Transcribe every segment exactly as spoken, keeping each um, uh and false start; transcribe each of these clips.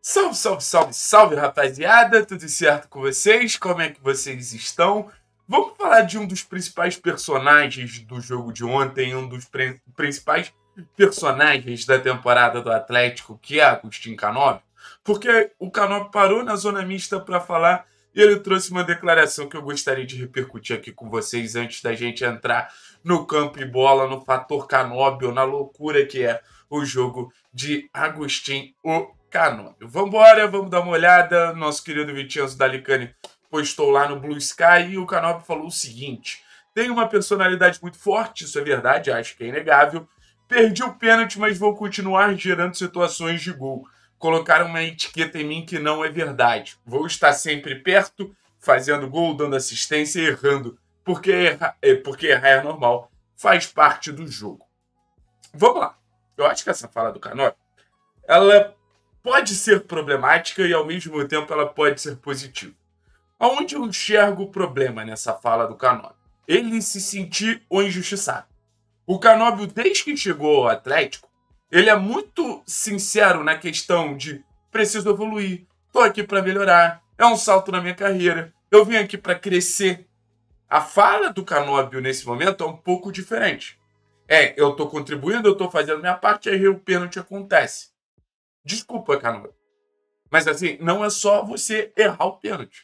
Salve, salve, salve, salve, rapaziada! Tudo certo com vocês? Como é que vocês estão? Vamos falar de um dos principais personagens do jogo de ontem, um dos pre- principais personagens da temporada do Atlético, que é Agustín Canóbio, porque o Canóbio parou na zona mista para falar e ele trouxe uma declaração que eu gostaria de repercutir aqui com vocês antes da gente entrar no campo e bola, no fator Canóbio, na loucura que é o jogo de Agustín o Canóbio. Vamos embora, vamos dar uma olhada. Nosso querido Vicenzo Dalicani postou lá no Blue Sky e o Canóbio falou o seguinte: tem uma personalidade muito forte, isso é verdade, acho que é inegável. Perdi o pênalti, mas vou continuar gerando situações de gol. Colocaram uma etiqueta em mim que não é verdade. Vou estar sempre perto, fazendo gol, dando assistência e errando. Porque errar, é, porque errar é normal, faz parte do jogo. Vamos lá. Eu acho que essa fala do Canóbio, ela pode ser problemática e, ao mesmo tempo, ela pode ser positiva. Aonde eu enxergo o problema nessa fala do Canóbio? Ele se sentir o injustiçado. O Canóbio, desde que chegou ao Atlético, ele é muito sincero na questão de preciso evoluir, tô aqui para melhorar, é um salto na minha carreira, eu vim aqui para crescer. A fala do Canóbio nesse momento é um pouco diferente. É, eu tô contribuindo, eu tô fazendo minha parte, aí o pênalti acontece. Desculpa, Canóbio, mas assim, não é só você errar o pênalti.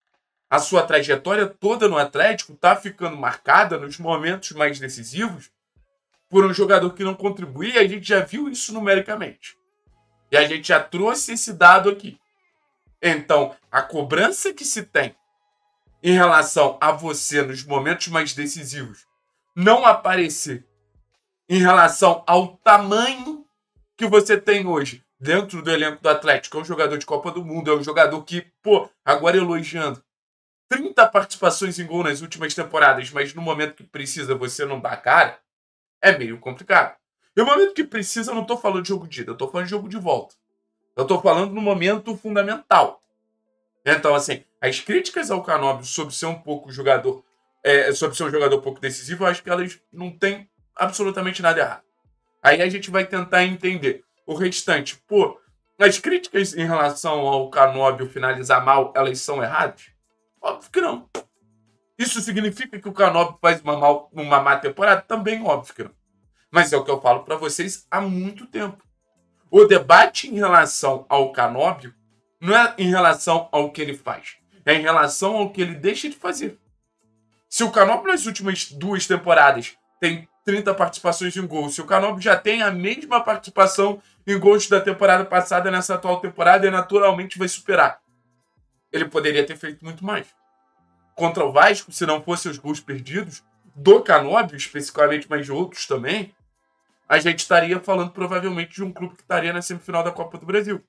A sua trajetória toda no Atlético tá ficando marcada nos momentos mais decisivos por um jogador que não contribui, e a gente já viu isso numericamente. E a gente já trouxe esse dado aqui. Então, a cobrança que se tem em relação a você nos momentos mais decisivos não aparecer em relação ao tamanho que você tem hoje dentro do elenco do Atlético. É um jogador de Copa do Mundo, é um jogador que, pô, agora elogiando, trinta participações em gol nas últimas temporadas, mas no momento que precisa você não dá a cara, é meio complicado. E no momento que precisa, eu não estou falando de jogo de ida, eu estou falando de jogo de volta. Eu estou falando no momento fundamental. Então, assim, as críticas ao Canóbio sobre ser um pouco jogador, é, sobre ser um jogador pouco decisivo, eu acho que elas não têm absolutamente nada errado. Aí a gente vai tentar entender o restante. Pô, as críticas em relação ao Canóbio finalizar mal, elas são erradas? Óbvio que não. Isso significa que o Canóbio faz uma, mal, uma má temporada? Também óbvio que não. Mas é o que eu falo para vocês há muito tempo. O debate em relação ao Canóbio não é em relação ao que ele faz. É em relação ao que ele deixa de fazer. Se o Canóbio nas últimas duas temporadas tem trinta participações em gols, se o Canóbio já tem a mesma participação em gols da temporada passada nessa atual temporada, ele naturalmente vai superar. Ele poderia ter feito muito mais. Contra o Vasco, se não fossem os gols perdidos, do Canóbio, especificamente, mas de outros também, a gente estaria falando provavelmente de um clube que estaria na semifinal da Copa do Brasil.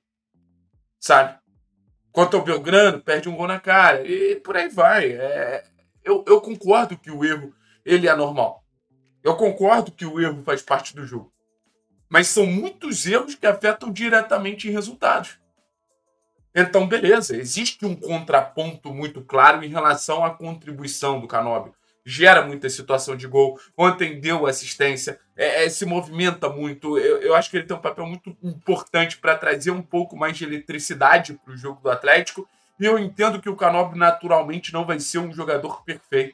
Sabe? Quanto ao Belgrano, perde um gol na cara. E por aí vai. É... Eu, eu concordo que o erro ele é normal. Eu concordo que o erro faz parte do jogo. Mas são muitos erros que afetam diretamente em resultados. Então, beleza, existe um contraponto muito claro em relação à contribuição do Canóbio. Gera muita situação de gol, ontem deu assistência, é, é, se movimenta muito. Eu, eu acho que ele tem um papel muito importante para trazer um pouco mais de eletricidade para o jogo do Atlético. E eu entendo que o Canóbio naturalmente não vai ser um jogador perfeito.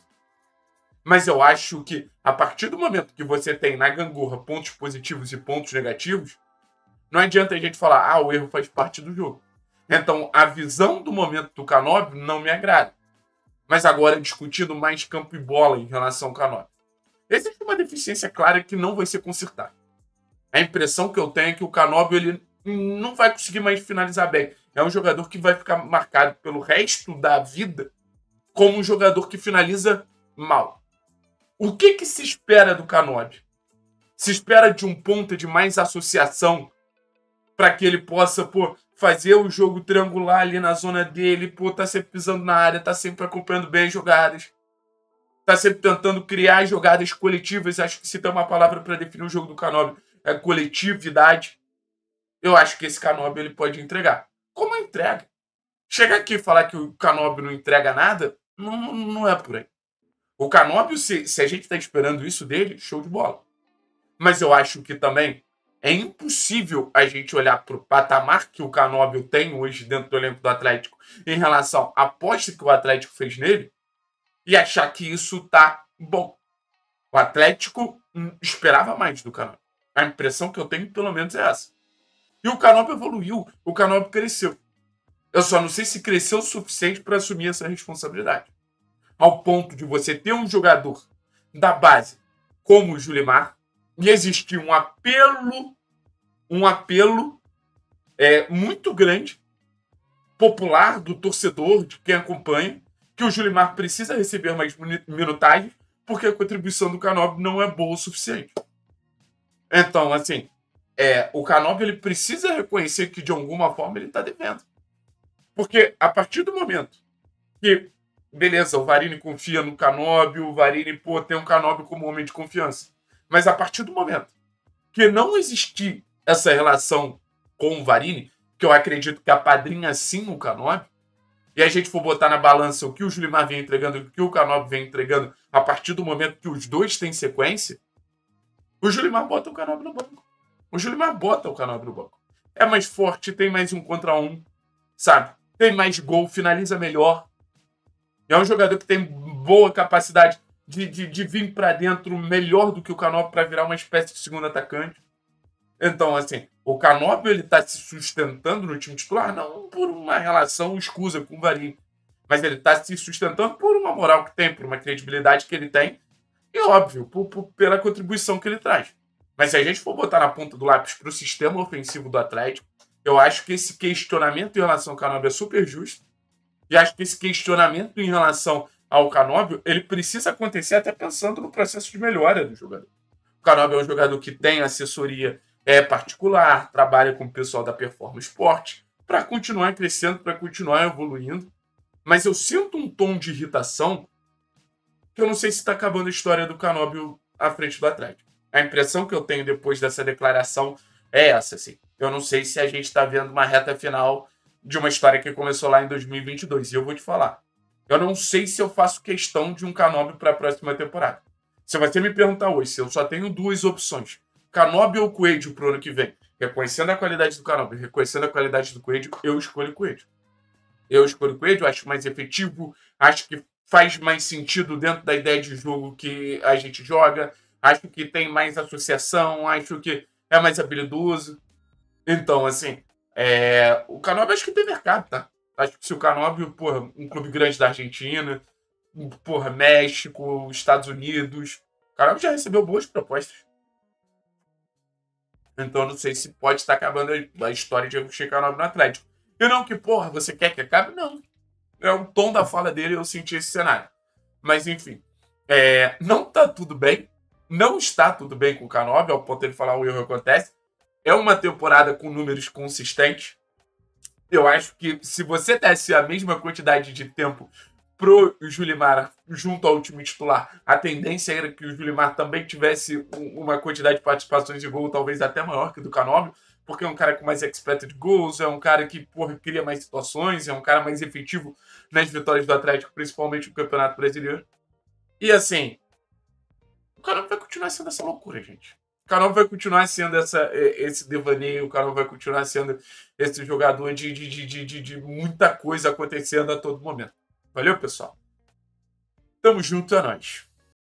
Mas eu acho que a partir do momento que você tem na gangorra pontos positivos e pontos negativos, não adianta a gente falar, ah, o erro faz parte do jogo. Então, a visão do momento do Canóbio não me agrada. Mas agora, discutindo mais campo e bola em relação ao Canóbio. Existe uma deficiência clara que não vai ser consertada. A impressão que eu tenho é que o Canóbio ele não vai conseguir mais finalizar bem. É um jogador que vai ficar marcado pelo resto da vida como um jogador que finaliza mal. O que, que se espera do Canóbio? Se espera de um ponto de mais associação para que ele possa, pô, fazer o jogo triangular ali na zona dele, pô, tá sempre pisando na área, tá sempre acompanhando bem as jogadas, tá sempre tentando criar jogadas coletivas. Acho que se tem uma palavra para definir o jogo do Canóbio, é coletividade. Eu acho que esse Canóbio ele pode entregar. Como entrega? Chegar aqui e falar que o Canóbio não entrega nada, não, não é por aí. O Canóbio, se, se a gente tá esperando isso dele, show de bola. Mas eu acho que também É impossível a gente olhar para o patamar que o Canóbio tem hoje dentro do elenco do Atlético em relação à aposta que o Atlético fez nele e achar que isso tá bom. O Atlético esperava mais do Canóbio. A impressão que eu tenho, pelo menos, é essa. E o Canóbio evoluiu, o Canóbio cresceu. Eu só não sei se cresceu o suficiente para assumir essa responsabilidade. Ao ponto de você ter um jogador da base como o Julimar e existir um apelo, um apelo é, muito grande, popular, do torcedor, de quem acompanha, que o Julimar precisa receber mais minutagem porque a contribuição do Canóbio não é boa o suficiente. Então, assim, é, o Canóbio ele precisa reconhecer que, de alguma forma, ele está devendo. Porque, a partir do momento que, beleza, o Varini confia no Canóbio, o Varini, pô, tem um Canóbio como homem de confiança. Mas, a partir do momento que não existir essa relação com o Varini, que eu acredito que apadrinha sim o Canóbio, e a gente for botar na balança o que o Julimar vem entregando e o que o Canóbio vem entregando a partir do momento que os dois têm sequência, o Julimar bota o Canóbio no banco. O Julimar bota o Canóbio no banco. É mais forte, tem mais um contra um, sabe? Tem mais gol, finaliza melhor. É um jogador que tem boa capacidade de, de, de vir para dentro melhor do que o Canóbio para virar uma espécie de segundo atacante. Então, assim, o Canóbio ele tá se sustentando no time titular não por uma relação escusa com o Varini, mas ele tá se sustentando por uma moral que tem, por uma credibilidade que ele tem e, óbvio, por, por, pela contribuição que ele traz. Mas se a gente for botar na ponta do lápis para o sistema ofensivo do Atlético, eu acho que esse questionamento em relação ao Canóbio é super justo e acho que esse questionamento em relação ao Canóbio ele precisa acontecer até pensando no processo de melhora do jogador. O Canóbio é um jogador que tem assessoria é particular, trabalha com o pessoal da Performance Sport para continuar crescendo, para continuar evoluindo. Mas eu sinto um tom de irritação que eu não sei se está acabando a história do Canóbio à frente do Atlético. A impressão que eu tenho depois dessa declaração é essa, assim. Eu não sei se a gente está vendo uma reta final de uma história que começou lá em dois mil e vinte e dois. E eu vou te falar. Eu não sei se eu faço questão de um Canóbio para a próxima temporada. Se você me perguntar hoje, se eu só tenho duas opções, Canóbio ou Coelho pro ano que vem, reconhecendo a qualidade do Canóbio, reconhecendo a qualidade do Coelho, eu escolho o Coelho. Eu escolho o Coelho, acho mais efetivo, acho que faz mais sentido dentro da ideia de jogo que a gente joga, acho que tem mais associação, acho que é mais habilidoso. Então, assim, é... o Canóbio acho que tem mercado, tá? Acho que se o Canóbio, porra, um clube grande da Argentina, porra, México, Estados Unidos, o Canóbio já recebeu boas propostas. Então, eu não sei se pode estar acabando a história de Agostinho Canóbio no Atlético. E não que, porra, você quer que acabe? Não. É o tom da fala dele, eu senti esse cenário. Mas, enfim, é, não tá tudo bem. Não está tudo bem com o Canóbio, ao ponto de ele falar o erro acontece. É uma temporada com números consistentes. Eu acho que se você desse a mesma quantidade de tempo pro Julimar junto ao time titular, a tendência era que o Julimar também tivesse uma quantidade de participações de gol talvez até maior que do Canóbio, porque é um cara com mais expected goals, é um cara que, porra, cria mais situações, é um cara mais efetivo nas vitórias do Atlético, principalmente no Campeonato Brasileiro. E assim, o Canóbio vai continuar sendo essa loucura, gente. O Canóbio vai continuar sendo essa, esse devaneio, o Canóbio vai continuar sendo esse jogador de, de, de, de, de muita coisa acontecendo a todo momento. Valeu, pessoal? Tamo junto, é nóis.